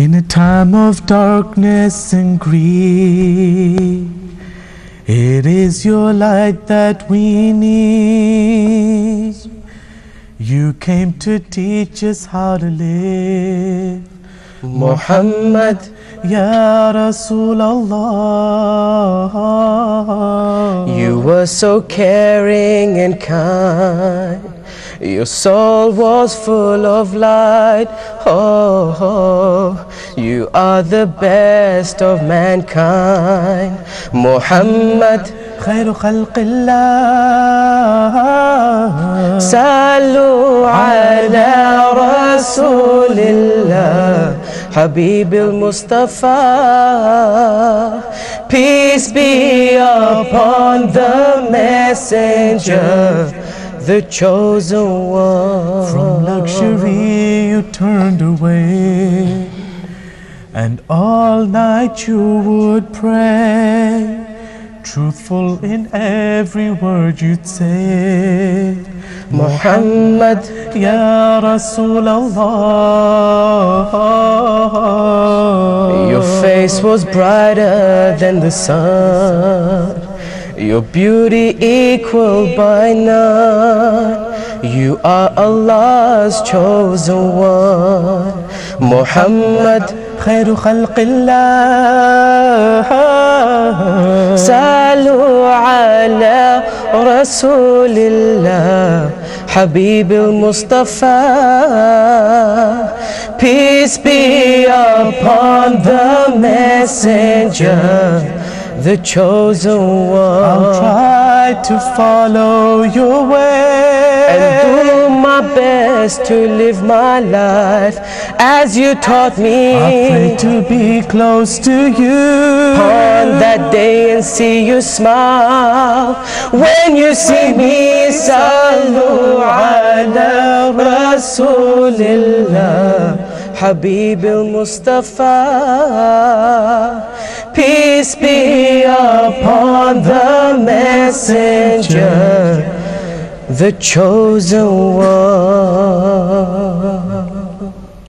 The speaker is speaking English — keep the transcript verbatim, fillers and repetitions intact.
In a time of darkness and grief, it is your light that we need. You came to teach us how to live. Muhammad, Ya Rasulallah. you were so caring and kind. Your soul was full of light. Oh, oh, you are the best of mankind. Muhammad, خير خلق الله. صلوا على رسول الله حبيب المصطفى. Peace be upon the messenger, the chosen one. From luxury you turned away, and all night you would pray, truthful in every word you'd say. Muhammad, Ya Rasulallah. your face was brighter than the sun, your beauty equal by none. You are Allah's chosen one. Muhammad, خير خلق الله. صلوا على رسول الله حبيب المصطفى. Peace be upon the messenger, the chosen one. I'll try to follow your way and do my best to live my life as you taught me. I pray to be close to you on that day and see you smile when you see me. Sallu ala Rasulillah Habib al-Mustafa. Peace be upon the messenger, the chosen one.